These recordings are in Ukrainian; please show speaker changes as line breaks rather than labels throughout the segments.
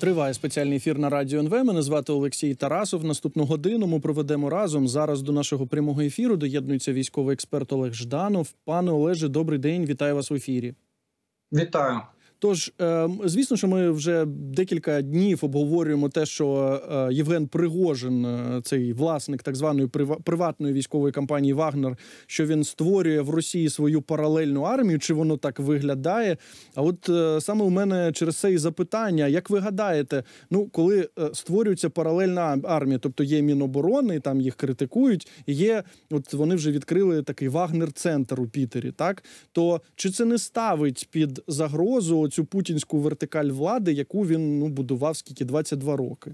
Триває спеціальний ефір на Радіо НВ. Мене звати Олексій Тарасов. Наступну годину ми проведемо разом. Зараз до нашого прямого ефіру доєднується військовий експерт Олег Жданов. Пане Олеже, добрий день. Вітаю вас в ефірі.
Вітаю.
Тож, звісно, що ми вже декілька днів обговорюємо те, що Євген Пригожин, цей власник так званої приватної військової компанії «Вагнер», що він створює в Росії свою паралельну армію, чи воно так виглядає. А от саме у мене через це і запитання, як ви гадаєте, коли створюється паралельна армія, тобто є Міноборони, там їх критикують, і є, от вони вже відкрили такий «Вагнер-центр» у Пітері, так? То чи це не ставить під загрозу цю путінську вертикаль влади, яку він будував скільки, 22 роки?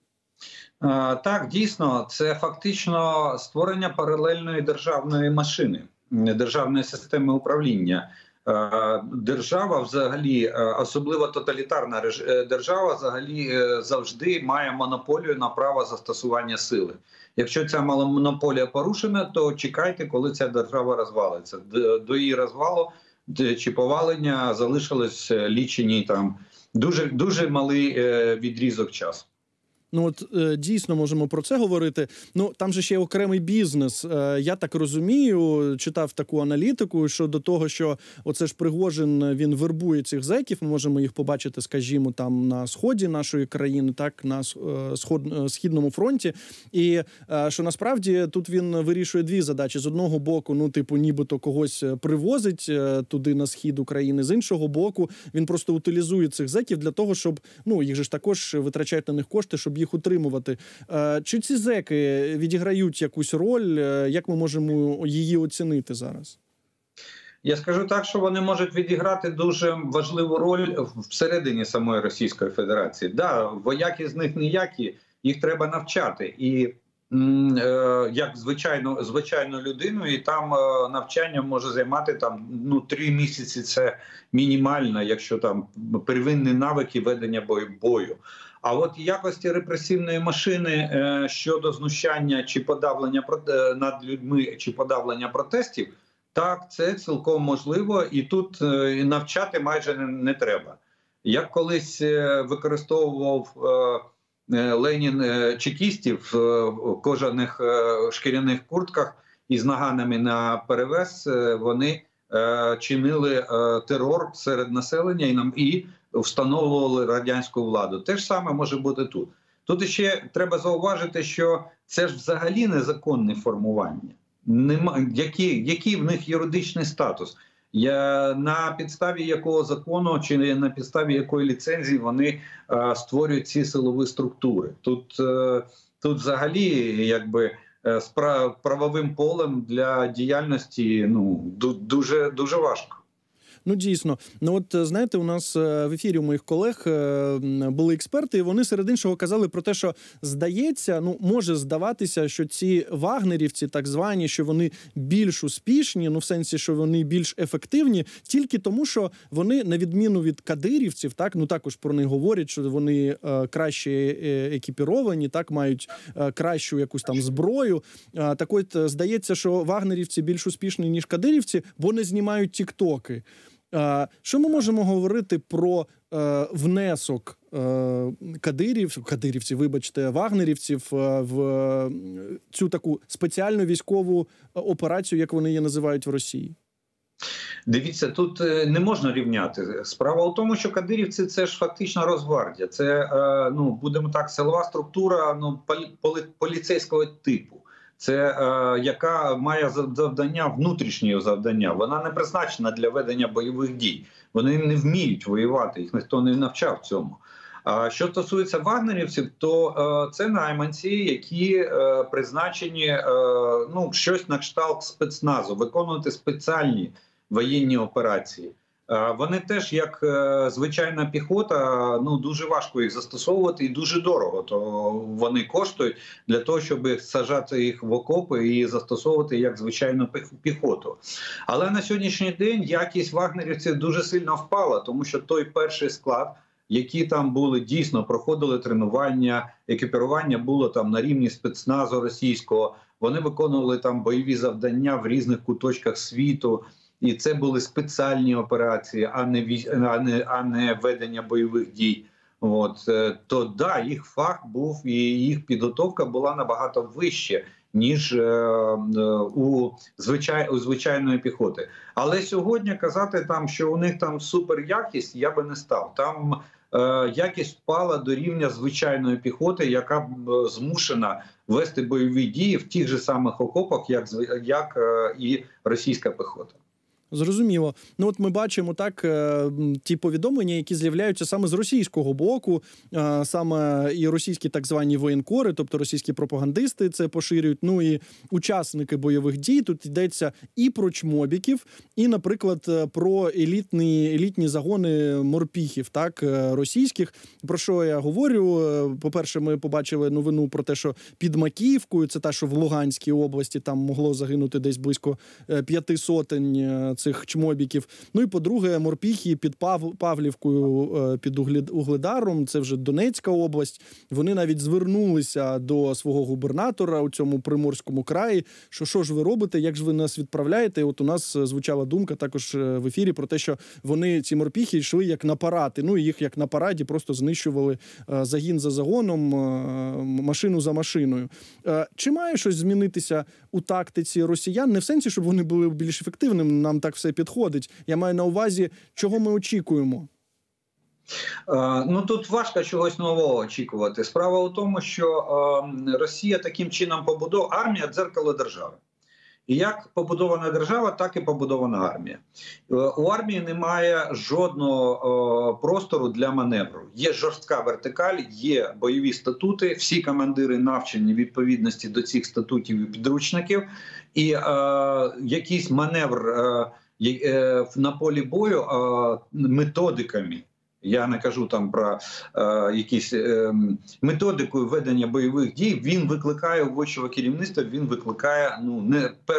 Так, дійсно, це фактично створення паралельної державної машини, державної системи управління. Держава взагалі, особливо тоталітарна держава, взагалі завжди має монополію на право застосування сили. Якщо ця монополія порушена, то чекайте, коли ця держава розвалиться. До її розвалу чи повалення залишилось лічені там дуже малий відрізок часу.
Дійсно можемо про це говорити. Там же ще є окремий бізнес. Я так розумію, читав таку аналітику щодо того, що оце ж Пригожин, він вербує цих зеків. Ми можемо їх побачити, скажімо, там на сході нашої країни, так, на східному фронті. І що насправді тут він вирішує дві задачі. З одного боку, нібито когось привозить туди на схід України. З іншого боку, він просто утилізує цих зеків для того, щоб, їх же ж також витрачають на них кошти, щоб їх утримувати. Чи ці зеки відіграють якусь роль? Як ми можемо її оцінити зараз?
Я скажу так, що вони можуть відіграти дуже важливу роль всередині самої Російської Федерації. Да, вояки з них ніякі, їх треба навчати. І як звичайну людину, і там навчання може займати 3 місяці, це мінімально, якщо там первинні навики ведення бою. А от якості репресивної машини щодо знущання чи подавлення над людьми, чи подавлення протестів, так, це цілком можливо, і тут навчати майже не треба. Як колись використовував Ленін чекістів в кожаних шкіряних куртках із наганами на перевес, вони чинили терор серед населення і встановлювали радянську владу. Те ж саме може бути тут. Тут ще треба зауважити, що це ж взагалі незаконне формування. Який в них юридичний статус? На підставі якого закону чи на підставі якої ліцензії вони створюють ці силові структури? Тут взагалі якби з правовим полем для діяльності дуже важко.
Дійсно. Знаєте, у нас в ефірі у моїх колег були експерти, і вони серед іншого казали про те, що здається, може здаватися, що ці вагнерівці, так звані, що вони більш успішні, в сенсі, що вони більш ефективні, тільки тому, що вони, на відміну від кадирівців, так, також про них говорять, що вони краще екіпіровані, так, мають кращу якусь там зброю. Так от, здається, що вагнерівці більш успішні, ніж кадирівці, бо не знімають тіктоки. Що ми можемо говорити про внесок вагнерівців в цю таку спеціальну військову операцію, як вони її називають в Росії?
Дивіться, тут не можна рівняти. Справа в тому, що кадирівці – це ж фактично Росгвардія. Це, будемо так, силова структура поліцейського типу. Це яка має завдання, внутрішнє завдання. Вона не призначена для ведення бойових дій. Вони не вміють воювати, їх ніхто не навчав цьому. Що стосується вагнерівців, то це найманці, які призначені щось на кшталт спецназу, виконувати спеціальні воєнні операції. Вони теж, як звичайна піхота, дуже важко їх застосовувати і дуже дорого. То вони коштують для того, щоб саджати їх в окопи і застосовувати як звичайну піхоту. Але на сьогоднішній день якість вагнерівців дуже сильно впала, тому що той перший склад, які там були, дійсно проходили тренування, екіпірування було там на рівні спецназу російського, вони виконували там бойові завдання в різних куточках світу. І це були спеціальні операції, а не ведення бойових дій. То да, їх фах був і їх підготовка була набагато вище, ніж у звичайної піхоти. Але сьогодні казати там, що у них там суперякість, я би не став. Там якість впала до рівня звичайної піхоти, яка змушена вести бойові дії в тих же самих окопах, як і російська піхота.
Зрозуміло. Ну от ми бачимо так ті повідомлення, які з'являються саме з російського боку, саме і російські так звані воєнкори, тобто російські пропагандисти це поширюють, ну і учасники бойових дій. Тут йдеться і про чмобіків, і, наприклад, про елітні загони морпіхів, так, російських. Про що я говорю? По-перше, ми побачили новину про те, що під Макіївкою, це та, що в Луганській області, там могло загинути десь близько 500 цих чмобіків. Ну і по-друге, морпіхи під Павлівкою, під Угледаром, це вже Донецька область. Вони навіть звернулися до свого губернатора у цьому Приморському краї, що ж ви робите, як ж ви нас відправляєте? От у нас звучала думка також в ефірі про те, що вони, ці морпіхи, йшли як на паради. Ну і їх як на параді просто знищували загін за загоном, машину за машиною. Чи має щось змінитися у тактиці росіян? Не в сенсі, щоб вони були більш ефективними, нам так все підходить. Я маю на увазі, чого ми очікуємо?
Ну, тут важко чогось нового очікувати. Справа у тому, що Росія таким чином побудована, армія – дзеркало держави. І як побудована держава, так і побудована армія. У армії немає жодного простору для маневру. Є жорстка вертикаль, є бойові статути, всі командири навчені відповідності до цих статутів і підручників. І якийсь маневр на полі бою методиками, я не кажу там про якісь методику ведення бойових дій, він викликає у вищого керівництва, він викликає, ну,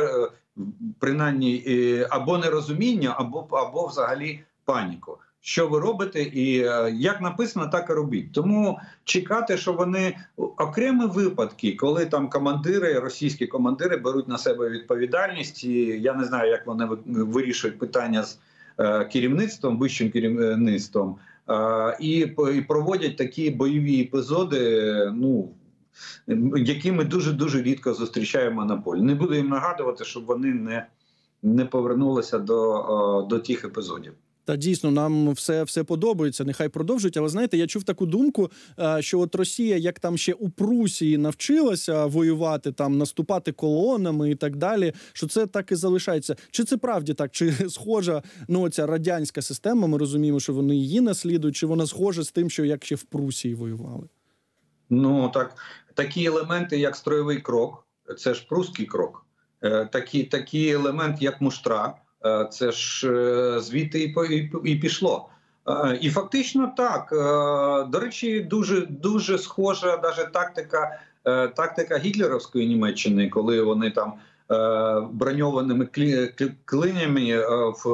принаймні або нерозуміння, або взагалі паніку. Що ви робите і як написано, так і робіть. Тому чекати, що вони окремі випадки, коли там командири, російські командири беруть на себе відповідальність, і я не знаю, як вони вирішують питання з керівництвом, вищим керівництвом, і проводять такі бойові епізоди, ну, які ми дуже-дуже рідко зустрічаємо на полі. Не буду їм нагадувати, щоб вони не повернулися до тих епізодів.
Та дійсно, нам все подобається, нехай продовжують. Але знаєте, я чув таку думку, що от Росія, як там ще у Прусії навчилася воювати, там наступати колонами і так далі, що це так і залишається. Чи це правді так? Чи схожа, ну, ця радянська система, ми розуміємо, що вони її наслідують, чи вона схожа з тим, що як ще в Прусії воювали?
Ну, так, такі елементи, як строєвий крок, це ж прусський крок. Такий елемент, як муштра, це ж звідти і пішло. І фактично так. До речі, дуже схожа навіть тактика гітлерівської Німеччини, коли вони там броньованими клинями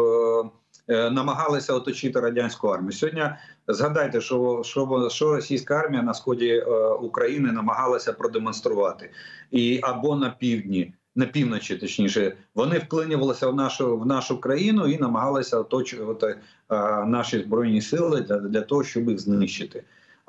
намагалися оточити радянську армію. Сьогодні згадайте, що російська армія на сході України намагалася продемонструвати. Або на півночі, точніше, вони вклинювалися в нашу країну і намагалися оточувати наші збройні сили для того, щоб їх знищити.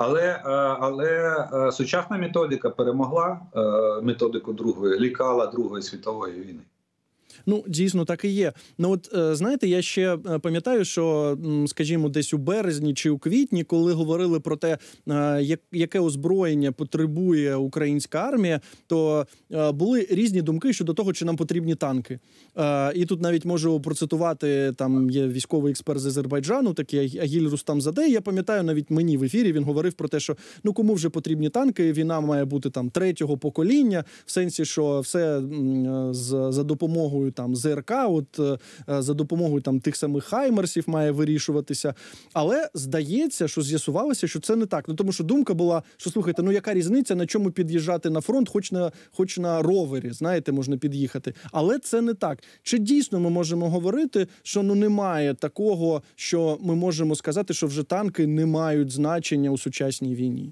Але сучасна методика перемогла методику лікала Другої світової війни.
Ну, дійсно, так і є. Ну, от, знаєте, я ще пам'ятаю, що, скажімо, десь у березні чи у квітні, коли говорили про те, яке озброєння потребує українська армія, то були різні думки щодо того, чи нам потрібні танки. І тут навіть можу процитувати, там є військовий експерт з Азербайджану, такий Агіль Рустамзадeh. Я пам'ятаю, навіть мені в ефірі він говорив про те, що, ну, кому вже потрібні танки, війна має бути там третього покоління, в сенсі, що все за допомогою там ЗРК, за допомогою там тих самих хаймерсів має вирішуватися. Але здається, що з'ясувалося, що це не так. Ну, тому що думка була, що, слухайте, ну яка різниця, на чому під'їжджати на фронт, хоч на ровері, знаєте, можна під'їхати. Але це не так. Чи дійсно ми можемо говорити, що, ну, немає такого, що ми можемо сказати, що вже танки не мають значення у сучасній війні?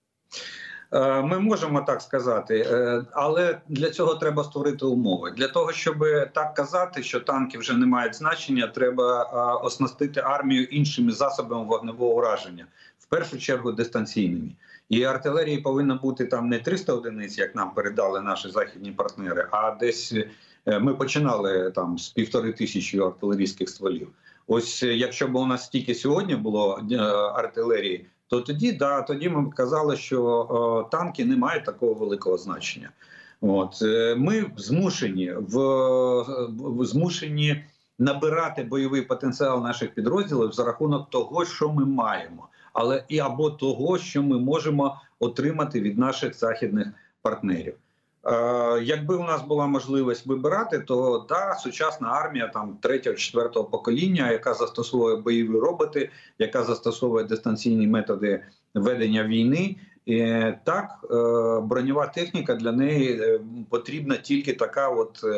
Ми можемо так сказати, але для цього треба створити умови. Для того, щоб так казати, що танки вже не мають значення, треба оснастити армію іншими засобами вогневого ураження. В першу чергу дистанційними. І артилерії повинно бути там не 300 одиниць, як нам передали наші західні партнери, а десь ми починали там з 1500 артилерійських стволів. Ось якщо б у нас тільки сьогодні було артилерії, то тоді ми б казали, що танки не мають такого великого значення. Ми змушені набирати бойовий потенціал наших підрозділів за рахунок того, що ми маємо, але або того, що ми можемо отримати від наших західних партнерів. Якби у нас була можливість вибирати, то сучасна армія там 3-4 покоління, яка застосовує бойові роботи, яка застосовує дистанційні методи ведення війни, броньова техніка для неї потрібна тільки така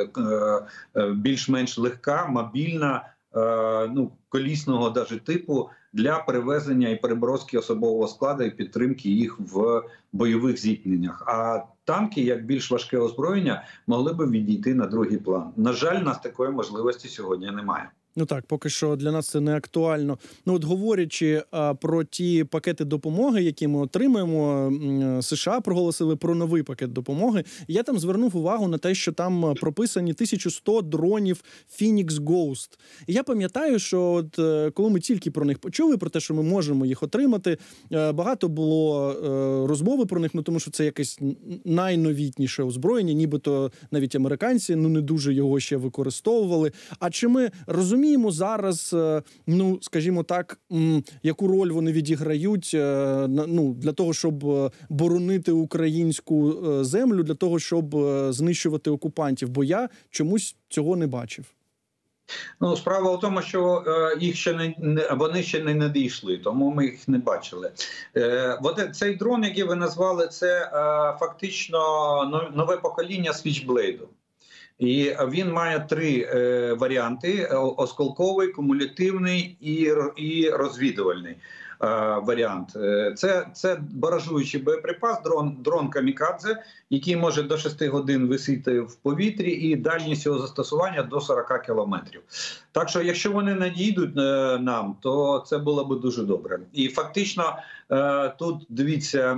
більш-менш легка, мобільна, колісного даже типу для перевезення і переброски особового складу і підтримки їх в бойових зіткненнях. А танки, як більш важке озброєння, могли б відійти на другий план. На жаль, у нас такої можливості сьогодні немає.
Ну так, поки що для нас це не актуально. Говорячи про ті пакети допомоги, які ми отримуємо, США проголосили про новий пакет допомоги. Я там звернув увагу на те, що там прописані 1100 дронів Phoenix Ghost. І я пам'ятаю, що коли ми тільки про них почули, про те, що ми можемо їх отримати, багато було розмови про них, тому що це якесь найновітніше озброєння, нібито навіть американці не дуже його ще використовували. А чи ми розуміємо зараз, скажімо так, яку роль вони відіграють для того, щоб боронити українську землю, для того, щоб знищувати окупантів? Бо я чомусь цього не бачив.
Справа в тому, що вони ще не надійшли, тому ми їх не бачили. Цей дрон, який ви назвали, це фактично нове покоління Switchblade. І він має 3 варіанти: осколковий, кумулятивний і розвідувальний варіант. Це баражуючий боєприпас, дрон камікадзе, який може до 6 годин висіти в повітрі, і дальність його застосування до 40 кілометрів. Так що, якщо вони надійдуть нам, то це було б дуже добре. І фактично тут, дивіться,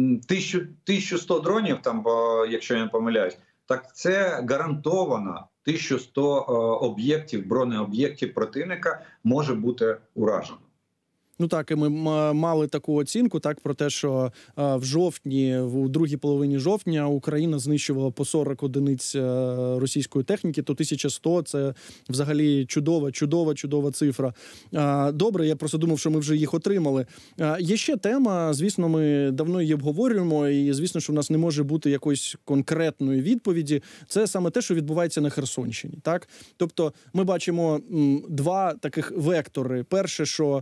1100 дронів, там, якщо я не помиляюсь, так це гарантовано 1100 об'єктів, бронеоб'єктів противника може бути уражено.
І ми мали таку оцінку, про те, що в жовтні, у другій половині жовтня Україна знищувала по 40 одиниць російської техніки, то 1100 – це взагалі чудова цифра. Добре, я просто думав, що ми вже їх отримали. Є ще тема, звісно, ми давно її обговорюємо, і звісно, що в нас не може бути якоїсь конкретної відповіді. Це саме те, що відбувається на Херсонщині, так? Тобто ми бачимо 2 таких вектори. Перше, що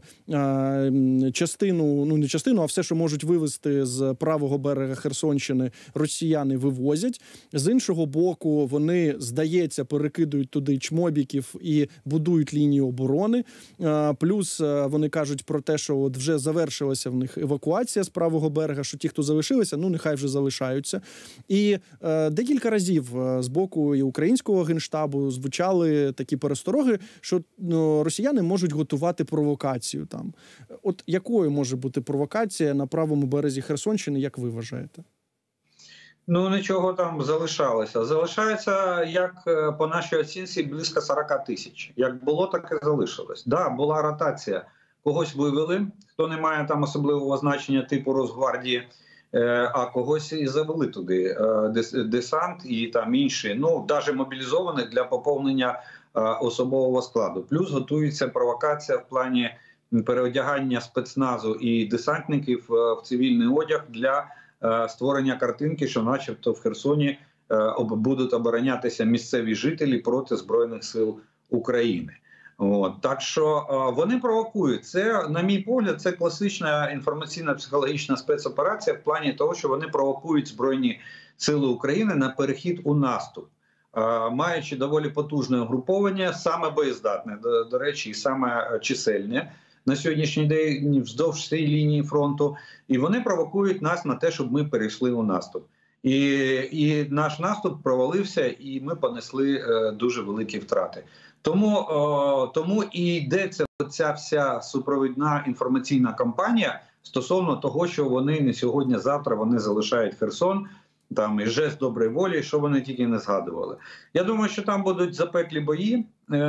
не частину, а все, що можуть вивезти з правого берега Херсонщини, росіяни вивозять. З іншого боку, вони, здається, перекидують туди чмобіків і будують лінію оборони. Плюс вони кажуть про те, що вже завершилася в них евакуація з правого берега, що ті, хто залишилися, нехай вже залишаються. І декілька разів з боку і українського Генштабу звучали такі перестороги, що росіяни можуть готувати провокацію там. Якою може бути провокація на правому березі Херсонщини, як ви вважаєте?
Нічого там залишалося. Залишається, як по нашій оцінці, близько 40 тисяч. Як було, так і залишилось. Була ротація. Когось вивели, хто не має там особливого значення типу Росгвардії, а когось і завели туди десант і там інші, навіть мобілізованих для поповнення особового складу. Плюс готується провокація в плані переодягання спецназу і десантників в цивільний одяг для створення картинки, що начебто в Херсоні будуть оборонятися місцеві жителі проти Збройних сил України. Так що вони провокують. Це, на мій погляд, це класична інформаційно-психологічна спецоперація в плані того, що вони провокують Збройні сили України на перехід у наступ, маючи доволі потужне угруповання, саме боєздатне, до речі, і саме чисельне на сьогоднішній день вздовж всієї лінії фронту, і вони провокують нас на те, щоб ми перейшли у наступ. І наш наступ провалився, і ми понесли дуже великі втрати. Тому і йдеться ця вся супровідна інформаційна кампанія стосовно того, що вони не сьогодні-завтра вони залишають Херсон, там і жест доброї волі, що вони тільки не згадували. Я думаю, що там будуть запеклі бої,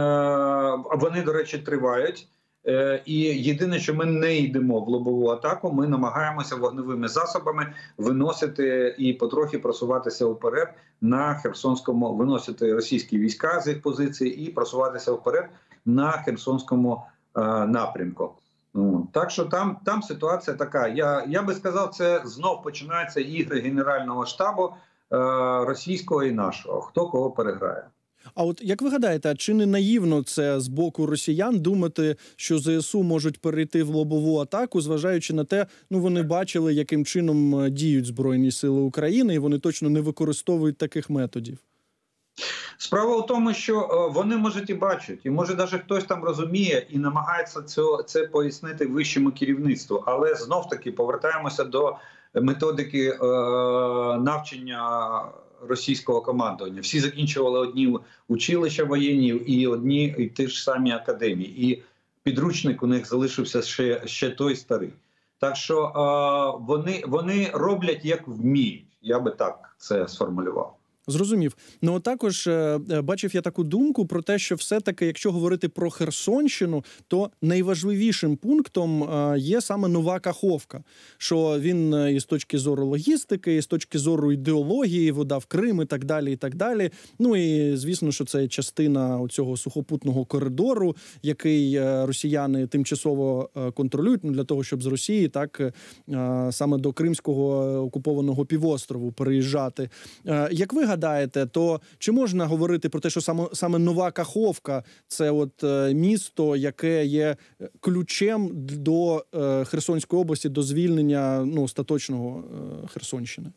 вони, до речі, тривають. І єдине, що ми не йдемо в лобову атаку, ми намагаємося вогневими засобами виносити і потрохи просуватися вперед на Херсонському, виносити російські війська з їх позицій і просуватися вперед на Херсонському напрямку. Так що там ситуація така. Я би сказав, це знов починаються ігри Генерального штабу російського і нашого. Хто кого переграє.
А от як ви гадаєте, чи не наївно це з боку росіян думати, що ЗСУ можуть перейти в лобову атаку, зважаючи на те, вони бачили, яким чином діють Збройні Сили України, і вони точно не використовують таких методів?
Справа в тому, що вони, можуть, і бачать, і може навіть хтось там розуміє і намагається це пояснити вищому керівництву. Але знов-таки повертаємося до методики навчання російського командування. Всі закінчували одні училища воєнні і одні і ті ж самі академії. І підручник у них залишився ще той старий. Так що вони роблять як вміють. Я би так це сформулював.
Зрозумів. Також бачив я таку думку про те, що все-таки, якщо говорити про Херсонщину, то найважливішим пунктом є саме Нова Каховка. Що він і з точки зору логістики, і з точки зору ідеології, вода в Крим і так далі, і так далі. І, звісно, що це частина цього сухопутного коридору, який росіяни тимчасово контролюють, для того, щоб з Росії так саме до Кримського окупованого півострову переїжджати. Як ви гадаєте, то чи можна говорити про те, що саме Нова Каховка – це місто, яке є ключем до Херсонської області, до звільнення остаточного Херсонщини?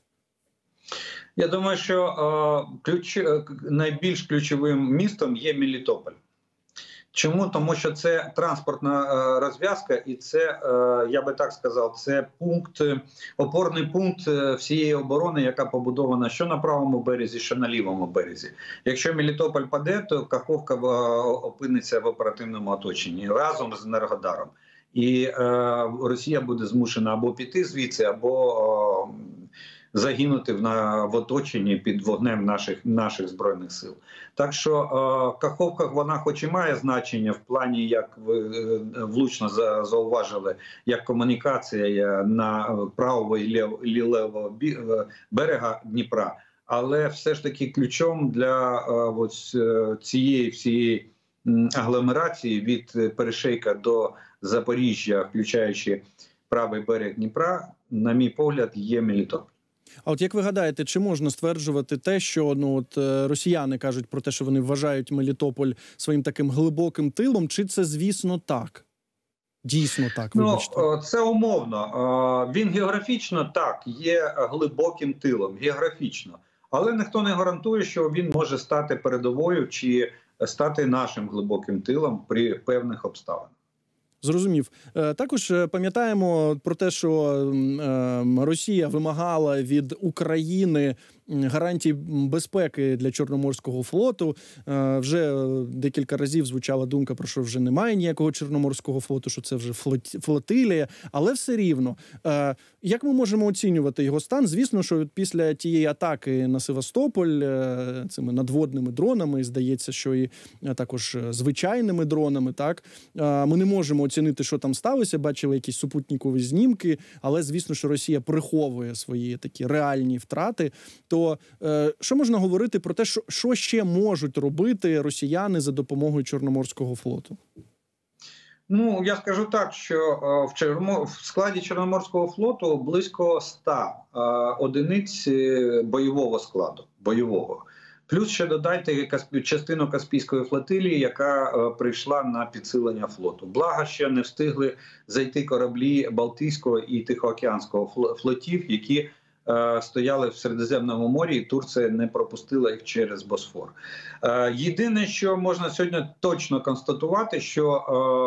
Я думаю, що найбільш ключовим містом є Мелітополь. Чому? Тому що це транспортна розв'язка і це, я би так сказав, це опорний пункт всієї оборони, яка побудована що на правому березі, що на лівому березі. Якщо Мелітополь паде, то Каховка опиниться в оперативному оточенні разом з Енергодаром. І Росія буде змушена або піти звідси, або загинути в оточенні під вогнем наших Збройних сил. Так що Каховка, вона хоч і має значення в плані, як ви влучно зауважили, як комунікація на правого і лівого берега Дніпра, але все ж таки ключом для цієї всієї агломерації від Перешейка до Запоріжжя, включаючи правий берег Дніпра, на мій погляд, є Мелітополь.
А от як ви гадаєте, чи можна стверджувати те, що росіяни кажуть про те, що вони вважають Мелітополь своїм таким глибоким тилом, чи це, звісно, так? Дійсно так, вибачте.
Це умовно. Він географічно так, є глибоким тилом, географічно. Але ніхто не гарантує, що він може стати передовою чи стати нашим глибоким тилом при певних обставинах.
Зрозумів. Також пам'ятаємо про те, що Росія вимагала від України гарантій безпеки для Чорноморського флоту. Вже декілька разів звучала думка про що вже немає ніякого Чорноморського флоту, що це вже флотилія, але все рівно. Як ми можемо оцінювати його стан? Звісно, що після тієї атаки на Севастополь цими надводними дронами, здається, що і також звичайними дронами, так, ми не можемо оцінити, що там сталося, бачили якісь супутникові знімки, але звісно, що Росія приховує свої такі реальні втрати. То що можна говорити про те, що ще можуть робити росіяни за допомогою Чорноморського флоту?
Я скажу так, що в складі Чорноморського флоту близько 100 одиниць бойового складу. Плюс ще додайте частину Каспійської флотилії, яка прийшла на підсилення флоту. Благо, ще не встигли зайти кораблі Балтійського і Тихоокеанського флотів, які стояли в Середземному морі, і Турція не пропустила їх через Босфор. Єдине, що можна сьогодні точно констатувати, що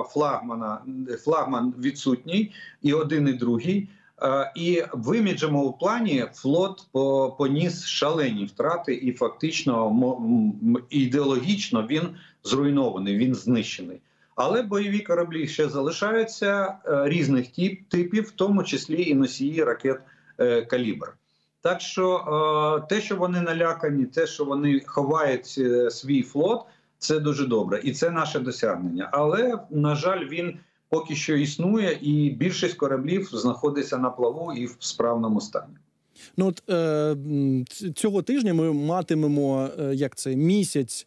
флагман відсутній, і один, і другий. І в іміджевому плані флот поніс шалені втрати, і фактично ідеологічно він зруйнований, він знищений. Але бойові кораблі ще залишаються різних типів, в тому числі і носії ракет «Калібр». Так що те, що вони налякані, те, що вони ховають свій флот, це дуже добре. І це наше досягнення. Але, на жаль, він поки що існує, і більшість кораблів знаходиться на плаву і в справному стані.
Ну от цього тижня ми матимемо місяць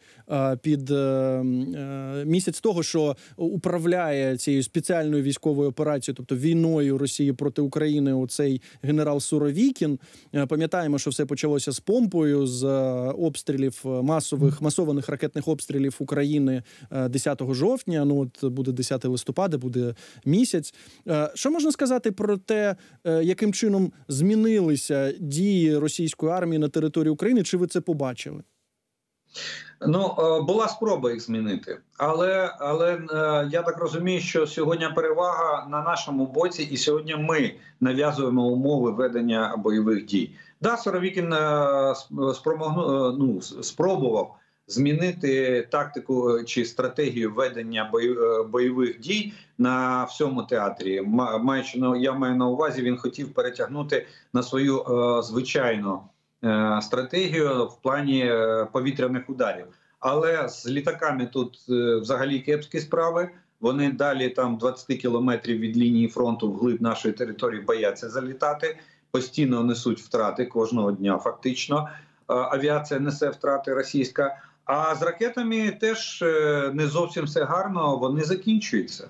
місяць того, що управляє цією спеціальною військовою операцією, тобто війною Росії проти України, оцей генерал Суровікін. Пам'ятаємо, що все почалося з помпою, з обстрілів масованих ракетних обстрілів України 10 жовтня. Ну от буде 10 листопада, буде місяць. Що можна сказати про те, яким чином змінилися дії російської армії на території України? Чи ви це побачили?
Ну, була спроба їх змінити. Але я так розумію, що сьогодні перевага на нашому боці, і сьогодні ми нав'язуємо умови ведення бойових дій. Да, Суровікін спробував змінити тактику чи стратегію ведення бойових дій на всьому театрі. Я маю на увазі, він хотів перетягнути на свою звичайну стратегію в плані повітряних ударів. Але з літаками тут взагалі кепські справи. Вони далі там 20 кілометрів від лінії фронту вглиб нашої території бояться залітати. Постійно несуть втрати кожного дня фактично. Авіація несе втрати російська. А з ракетами теж не зовсім все гарно, вони закінчуються.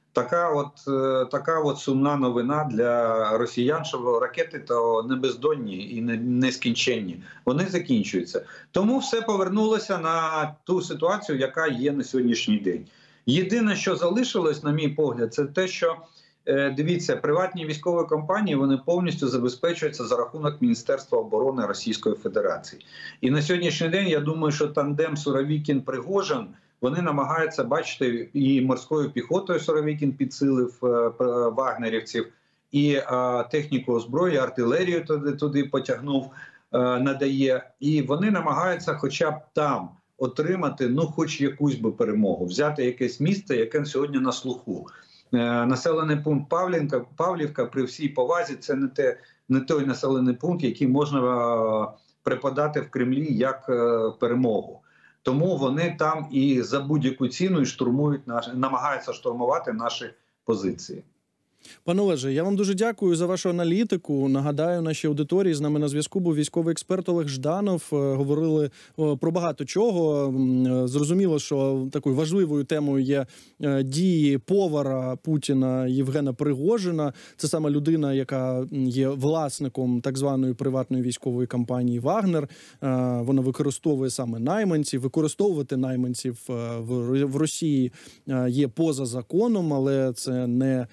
Така от сумна новина для росіян, що ракети то не бездонні і не нескінченні. Вони закінчуються. Тому все повернулося на ту ситуацію, яка є на сьогоднішній день. Єдине, що залишилось, на мій погляд, це те, що, дивіться, приватні військові компанії, вони повністю забезпечуються за рахунок Міністерства оборони Російської Федерації. І на сьогоднішній день, я думаю, що тандем Суровікін-Пригожин, вони намагаються, бачити, і морською піхотою Суровікін підсилив вагнерівців, і техніку озброєння, артилерію туди потягнув, надає. І вони намагаються хоча б там отримати, ну, хоч якусь би перемогу, взяти якесь місце, яке сьогодні на слуху. Населений пункт Павлівка, при всій повазі, це не той населений пункт, який можна преподати в Кремлі як перемогу. Тому вони там і за будь-яку ціну і намагаються штурмувати наші позиції.
Пане Олеже, я вам дуже дякую за вашу аналітику. Нагадаю, нашій аудиторії з нами на зв'язку був військовий експерт Олег Жданов. Говорили про багато чого. Зрозуміло, що такою важливою темою є дії повара Путіна Євгена Пригожина. Це саме людина, яка є власником так званої приватної військової компанії «Вагнер». Вона використовує саме найманців. Використовувати найманців в Росії є поза законом, але це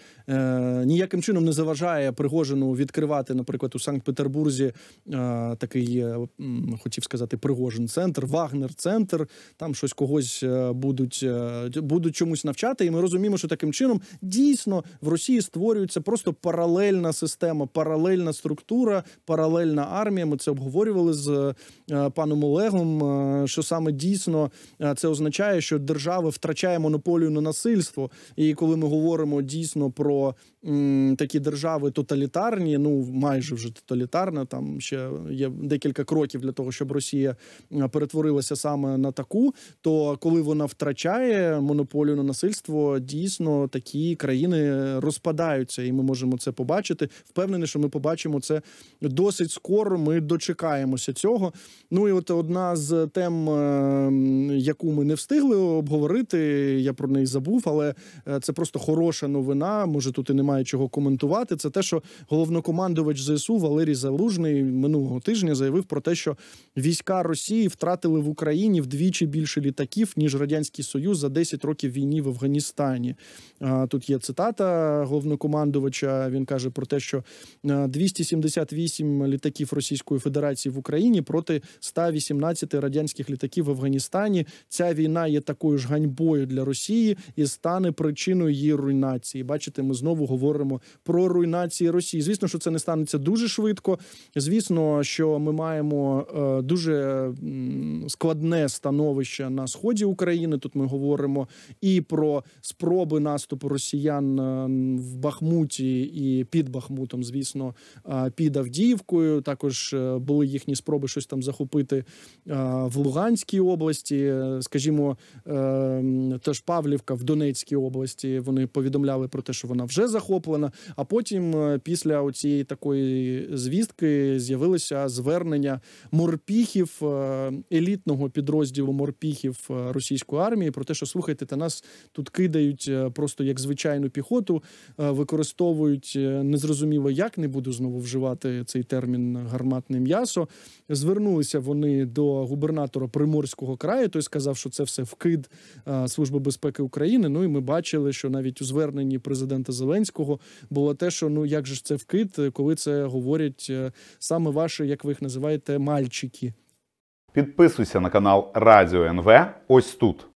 ніяким чином не заважає Пригожину відкривати, наприклад, у Санкт-Петербурзі такий, хотів сказати, Пригожин-центр, Вагнер-центр. Там щось когось будуть чомусь навчати. І ми розуміємо, що таким чином дійсно в Росії створюється просто паралельна система, паралельна структура, паралельна армія. Ми це обговорювали з паном Олегом, що саме дійсно це означає, що держава втрачає монополію на насильство. І коли ми говоримо дійсно про такі держави тоталітарні, ну майже вже тоталітарна, там ще є декілька кроків для того, щоб Росія перетворилася саме на таку, то коли вона втрачає монополію на насильство, дійсно такі країни розпадаються, і ми можемо це побачити. Впевнений, що ми побачимо це досить скоро, ми дочекаємося цього. Ну і от одна з тем, яку ми не встигли обговорити, я про неї забув, але це просто хороша новина, може тут і немає чого коментувати, це те, що головнокомандувач ЗСУ Валерій Залужний минулого тижня заявив про те, що війська Росії втратили в Україні вдвічі більше літаків, ніж Радянський Союз за 10 років війни в Афганістані. Тут є цитата головнокомандувача, він каже про те, що 278 літаків Російської Федерації в Україні проти 118 радянських літаків в Афганістані. Ця війна є такою ж ганьбою для Росії і стане причиною її руйнації. Бачите, ми знову говоримо говоримо про руйнацію Росії. Звісно, що це не станеться дуже швидко. Звісно, що ми маємо дуже складне становище на сході України. Тут ми говоримо і про спроби наступу росіян в Бахмуті і під Бахмутом, звісно, під Авдіївкою. Також були їхні спроби щось там захопити в Луганській області. Скажімо, теж Павлівка в Донецькій області, вони повідомляли про те, що вона вже захоплена. А потім, після цієї такої звістки, з'явилося звернення морпіхів, елітного підрозділу морпіхів російської армії про те, що, слухайте, та нас тут кидають просто як звичайну піхоту, використовують незрозуміло як, не буду знову вживати цей термін гарматне м'ясо. Звернулися вони до губернатора Приморського краю, той сказав, що це все вкид Служби безпеки України. Ну і ми бачили, що навіть у зверненні президента Зеленського було те, що ну як же ж це вкид, коли це говорять саме ваші, як ви їх називаєте, мальчики.
Підписуйся на канал Радіо НВ ось тут.